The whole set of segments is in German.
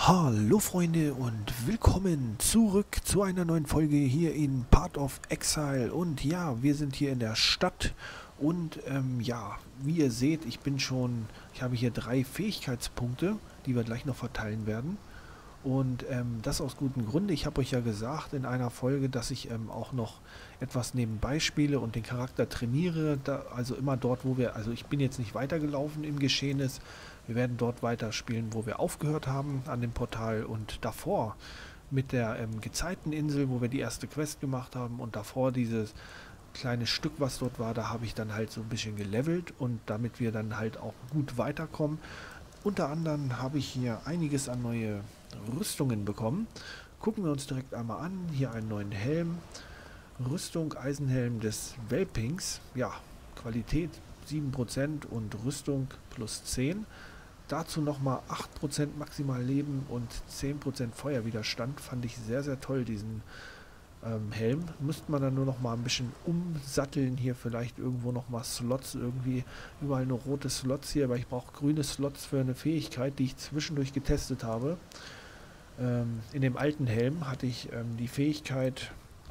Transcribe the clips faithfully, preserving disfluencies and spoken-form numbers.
Hallo Freunde und willkommen zurück zu einer neuen Folge hier in Path of Exile. Und ja, wir sind hier in der Stadt und ähm, ja, wie ihr seht, ich bin schon, ich habe hier drei Fähigkeitspunkte, die wir gleich noch verteilen werden. Und ähm, das aus gutem Grunde. Ich habe euch ja gesagt in einer Folge, dass ich ähm, auch noch etwas nebenbei spiele und den Charakter trainiere. Da, also immer dort, wo wir, also ich bin jetzt nicht weitergelaufen im Geschehnis. Wir werden dort weiterspielen, wo wir aufgehört haben an dem Portal. Und davor mit der ähm, Gezeiteninsel, wo wir die erste Quest gemacht haben. Und davor dieses kleine Stück, was dort war, da habe ich dann halt so ein bisschen gelevelt. Und damit wir dann halt auch gut weiterkommen. Unter anderem habe ich hier einiges an neue Rüstungen bekommen. Gucken wir uns direkt einmal an. Hier einen neuen Helm. Rüstung, Eisenhelm des Welpings. Ja, Qualität sieben Prozent und Rüstung plus zehn. Dazu nochmal acht Prozent maximal Leben und zehn Prozent Feuerwiderstand. Fand ich sehr, sehr toll, diesen ähm, Helm. Müsste man dann nur noch mal ein bisschen umsatteln. Hier vielleicht irgendwo noch mal Slots. Irgendwie überall nur rote Slots hier. Aber ich brauche grüne Slots für eine Fähigkeit, die ich zwischendurch getestet habe. Ähm, in dem alten Helm hatte ich ähm, die Fähigkeit,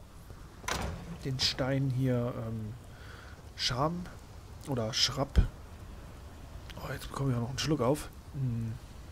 den Stein hier ähm, Scham oder Schrapp. Oh, jetzt bekomme ich auch noch einen Schluck auf. Hm.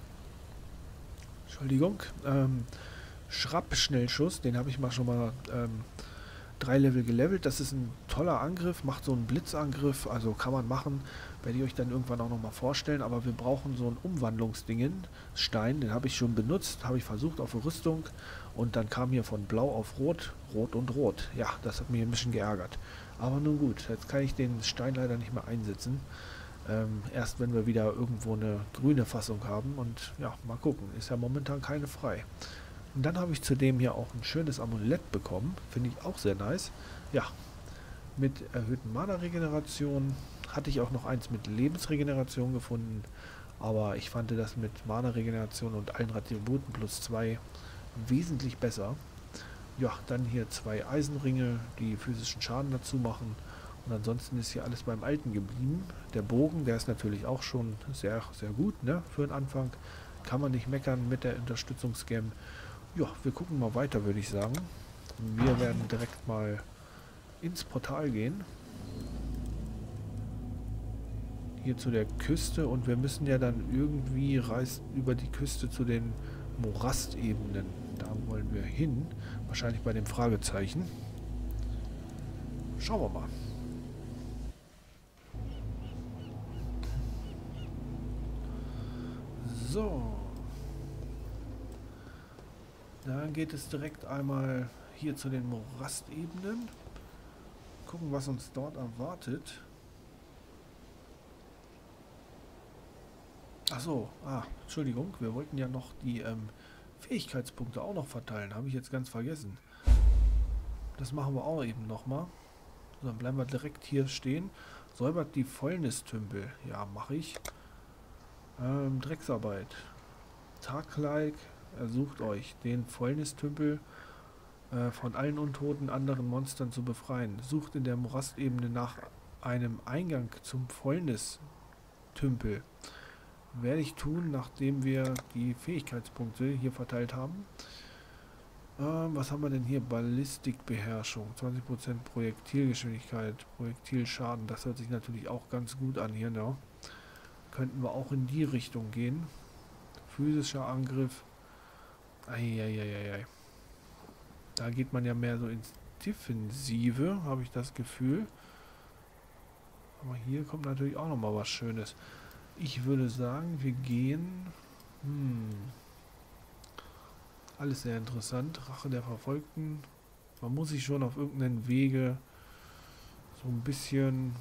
Entschuldigung. Ähm, Schrapp-Schnellschuss, den habe ich mal schon mal ähm, drei Level gelevelt. Das ist ein toller Angriff, macht so einen Blitzangriff, also kann man machen, werde ich euch dann irgendwann auch nochmal vorstellen, aber wir brauchen so einen Umwandlungsdingen, Stein, den habe ich schon benutzt, habe ich versucht auf Rüstung und dann kam hier von blau auf rot, rot und rot. Ja, das hat mich ein bisschen geärgert. Aber nun gut, jetzt kann ich den Stein leider nicht mehr einsetzen. Ähm, erst wenn wir wieder irgendwo eine grüne Fassung haben und ja, mal gucken, ist ja momentan keine frei. Und dann habe ich zudem hier auch ein schönes Amulett bekommen. Finde ich auch sehr nice. Ja, mit erhöhten Mana-Regeneration. Hatte ich auch noch eins mit Lebensregeneration gefunden. Aber ich fand das mit Mana-Regeneration und allen Attributen plus zwei wesentlich besser. Ja, dann hier zwei Eisenringe, die physischen Schaden dazu machen. Und ansonsten ist hier alles beim Alten geblieben. Der Bogen, der ist natürlich auch schon sehr, sehr gut, ne, für den Anfang. Kann man nicht meckern mit der Unterstützungsgem. Ja, wir gucken mal weiter, würde ich sagen. Wir werden direkt mal ins Portal gehen. Hier zu der Küste und wir müssen ja dann irgendwie reisen über die Küste zu den Morastebenen. Da wollen wir hin. Wahrscheinlich bei dem Fragezeichen. Schauen wir mal. So. Dann geht es direkt einmal hier zu den Morastebenen. Gucken, was uns dort erwartet. Achso, ah, Entschuldigung, wir wollten ja noch die ähm, Fähigkeitspunkte auch noch verteilen. Habe ich jetzt ganz vergessen. Das machen wir auch eben nochmal. So, dann bleiben wir direkt hier stehen. Säubert die Fäulnistümpel. Ja, mache ich. Ähm, Drecksarbeit. Tag-like. Ersucht euch, den Fäulnistümpel äh, von allen untoten anderen Monstern zu befreien. Sucht in der Morastebene nach einem Eingang zum Fäulnistümpel. Werde ich tun, nachdem wir die Fähigkeitspunkte hier verteilt haben. Ähm, was haben wir denn hier? Ballistikbeherrschung, zwanzig Prozent Projektilgeschwindigkeit, Projektilschaden. Das hört sich natürlich auch ganz gut an hier, ne? Könnten wir auch in die Richtung gehen. Physischer Angriff. Eieieiei. Da geht man ja mehr so ins Defensive, habe ich das Gefühl. Aber hier kommt natürlich auch nochmal was Schönes. Ich würde sagen, wir gehen... Hm, alles sehr interessant. Rache der Verfolgten. Man muss sich schon auf irgendeinen Wege so ein bisschen...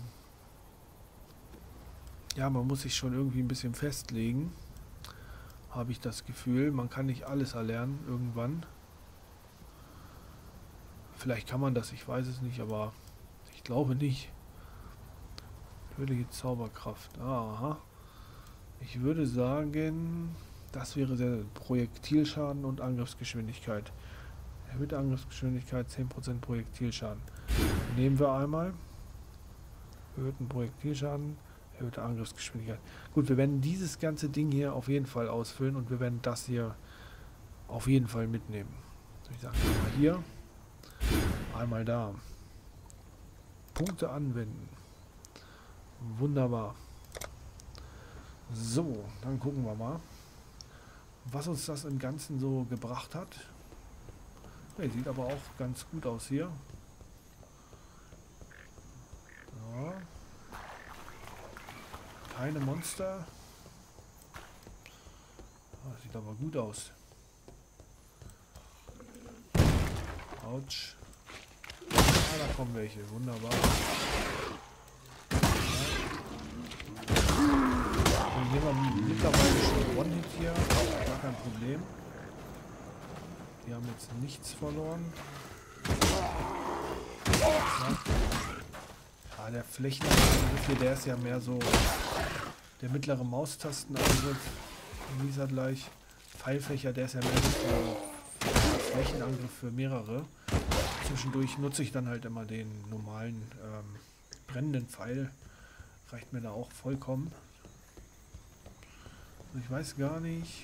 Ja, man muss sich schon irgendwie ein bisschen festlegen. Habe ich das Gefühl. Man kann nicht alles erlernen irgendwann. Vielleicht kann man das, ich weiß es nicht, aber ich glaube nicht. Tödliche Zauberkraft. Aha. Ich würde sagen, das wäre der Projektilschaden und Angriffsgeschwindigkeit. Erhöhte Angriffsgeschwindigkeit, zehn Prozent Projektilschaden. Nehmen wir einmal. Erhöhten Projektilschaden. Erhöhte Angriffsgeschwindigkeit. Gut, wir werden dieses ganze Ding hier auf jeden Fall ausfüllen und wir werden das hier auf jeden Fall mitnehmen. Ich sage mal hier, einmal da. Punkte anwenden. Wunderbar. So, dann gucken wir mal, was uns das im Ganzen so gebracht hat. Ja, sieht aber auch ganz gut aus hier. Ja. Keine Monster. Das sieht aber gut aus. Autsch. Ah, da kommen welche. Wunderbar. Ja. Hier haben wir mittlerweile schon One-Hit hier. Gar kein Problem. Wir haben jetzt nichts verloren. Ja, der Flächenangriff hier, der ist ja mehr so der mittlere Maustastenangriff. Wie ist er gleich? Pfeilfächer, der ist ja mehr so für Flächenangriff für mehrere. Zwischendurch nutze ich dann halt immer den normalen ähm, brennenden Pfeil. Reicht mir da auch vollkommen. Ich weiß gar nicht,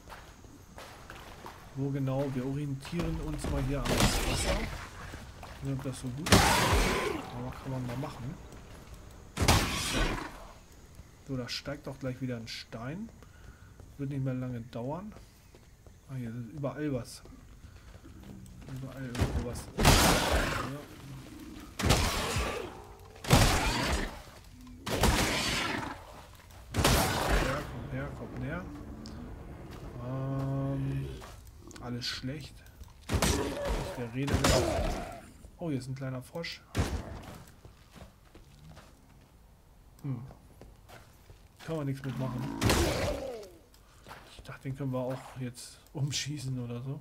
wo genau. Wir orientieren uns mal hier am Wasser. Ich weiß nicht, ob das so gut ist. Aber kann man mal machen. So, da steigt auch gleich wieder ein Stein. Wird nicht mehr lange dauern. Ah, hier ist überall was. Überall irgendwo was. Ja. Komm her, komm her. Ähm, alles schlecht. Der Rede. Oh, hier ist ein kleiner Frosch. Hm. Kann man nichts mitmachen. Ich dachte, den können wir auch jetzt umschießen oder so.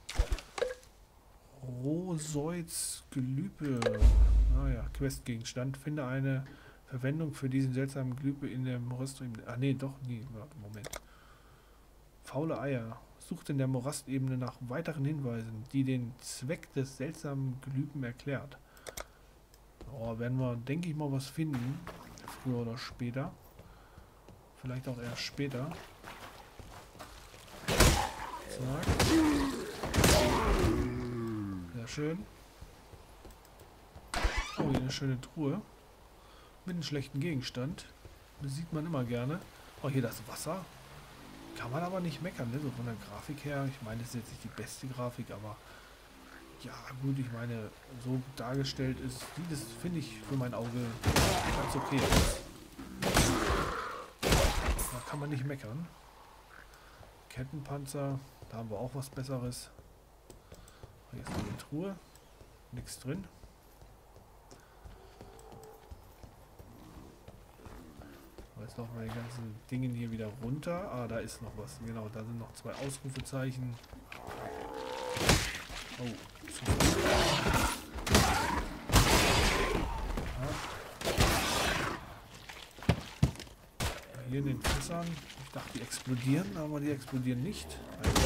Roseuz Glüpe. Naja, Questgegenstand. Finde eine Verwendung für diesen seltsamen Glüpe in der Morastebene. Ah nee, doch, nie. Moment. Faule Eier. Sucht in der Morastebene nach weiteren Hinweisen, die den Zweck des seltsamen Glüpen erklärt. Oh, werden wir, denke ich mal, was finden. Früher oder später. Vielleicht auch erst später. Zack. Sehr schön. Oh, hier eine schöne Truhe. Mit einem schlechten Gegenstand. Das sieht man immer gerne. Oh, hier das Wasser. Kann man aber nicht meckern, ne? So von der Grafik her. Ich meine, das ist jetzt nicht die beste Grafik, aber ja gut, ich meine, so dargestellt ist, sieht es, finde ich, für mein Auge ganz okay aus. Da kann man nicht meckern. Kettenpanzer, da haben wir auch was Besseres. Hier ist eine Truhe. Nichts drin. Jetzt noch mal die ganzen Dinge hier wieder runter. Ah, da ist noch was. Genau, da sind noch zwei Ausrufezeichen. Oh, zu viel. Ja. Hier in den Fässern. Ich dachte, die explodieren, aber die explodieren nicht. Also,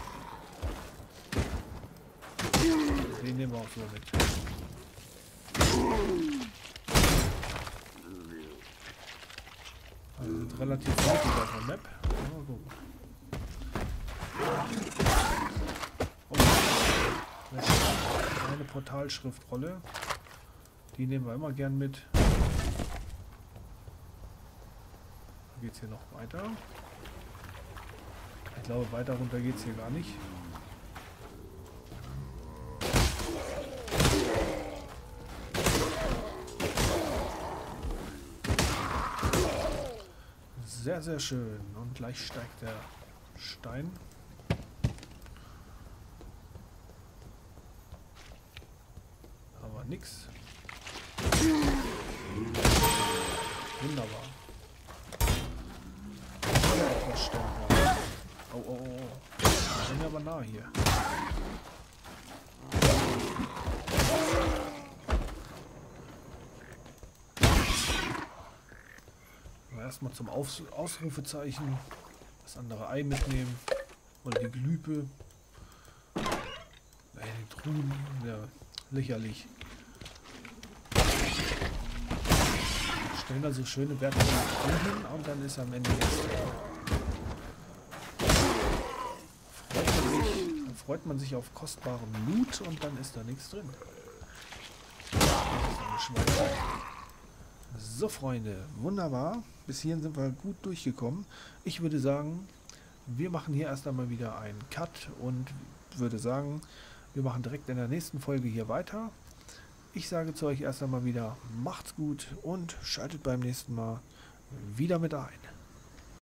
den nehmen wir auch so mit. Also sind relativ häufig auf der Map. Oh, oh. Eine Portalschriftrolle. Die nehmen wir immer gern mit. Da geht es hier noch weiter. Ich glaube, weiter runter geht es hier gar nicht. Sehr, sehr schön. Und gleich steigt der Stein. Aber nix. Wunderbar. Etwas stärker. Oh, oh, oh. Wir sind aber nah hier. Erstmal zum Aus Ausrufezeichen das andere Ei mitnehmen oder die Glüpe. Äh, die Truhen, ja, lächerlich. Stellen da so schöne wertvolle Truhen hin und dann ist am Ende nichts. Freut mich. freut man sich auf kostbaren Loot und dann ist da nichts drin. Das ist eine Schweine. So, Freunde, wunderbar. Bis hierhin sind wir gut durchgekommen. Ich würde sagen, wir machen hier erst einmal wieder einen Cut und würde sagen, wir machen direkt in der nächsten Folge hier weiter. Ich sage zu euch erst einmal wieder, macht's gut und schaltet beim nächsten Mal wieder mit ein.